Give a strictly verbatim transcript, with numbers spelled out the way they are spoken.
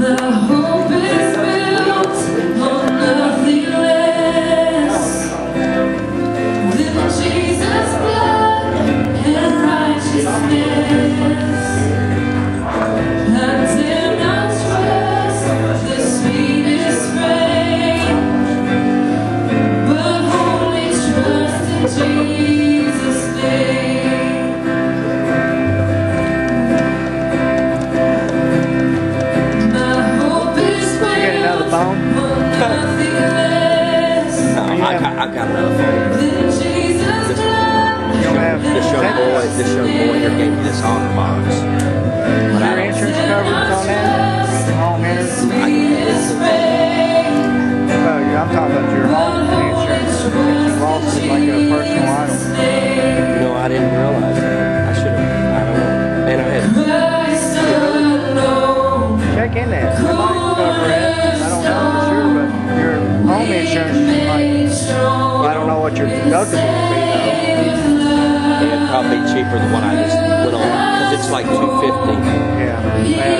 I've got another phone. This, this young boy, this young boy here gave me this honor box. But your insurance coverage on that? Home insurance? Well, I'm talking about your home insurance. If you lost it like a personal item. No, I didn't realize that. I should have. I don't know. And I had. Check in there. It might cover it. I don't know for sure, but your home insurance might. I don't know what your deductible would be though. It'd probably be cheaper than what I just went on because it's like two fifty. Yeah.